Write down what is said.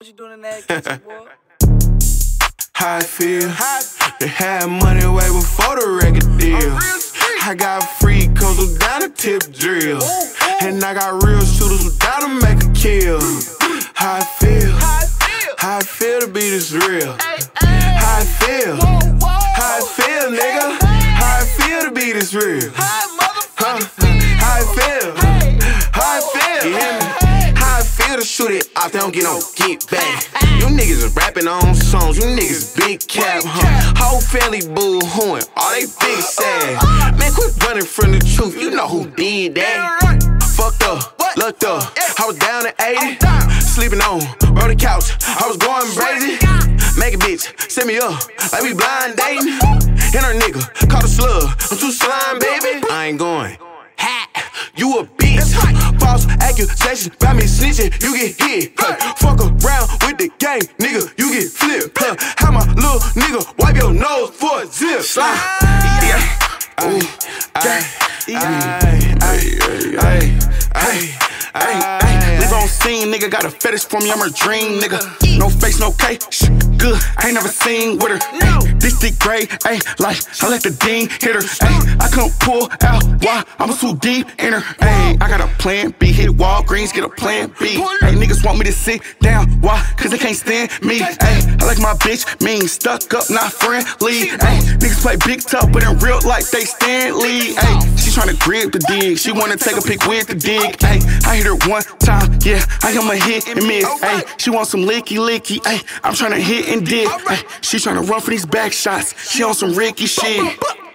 What you doing in that kitchen, boy? How I feel. They had money way before the record deal. I got free codes without a tip drill. And I got real shooters without a make a kill. How I feel. How I feel to be this real. How I feel. How I feel, nigga. How I feel to be this real. How I feel. How I feel. You hear me? How I feel to shoot it off, they don't get no get back. You niggas is rapping on songs, you niggas big cap, Whole family boo-hooing, all they big sad. Man, quit running from the truth, you know who did that. Fucked up, looked up, I was down at 80. Sleeping on, the couch, I was going crazy. Make a bitch, set me up, like we blind dating. And her nigga, caught a slug, I'm too slime, baby. I ain't going. You a bitch. False accusations about me snitching, you get hit. Fuck around with the gang, nigga, you get flipped. How my little nigga wipe your nose for a zip. Live on scene, nigga, got a fetish for me, I'm her dream, nigga. No face, no K, good, I ain't never seen with her. This thick gray, like I let the dean hit her. I couldn't pull out, why? I was too deep in her. I got a plan B, hit Walgreens, get a plan B. Niggas want me to sit down, why? Cause they can't stand me. I like my bitch, mean, stuck up, not friendly. Niggas play big tough, but in real life they Stanley. She tryna grip the dig, she wanna take a pic with the dig. I hit her one time, yeah, I am a hit and miss. She want some licky, I'm tryna hit and dig. She tryna run for these back shots, she on some Ricky shit.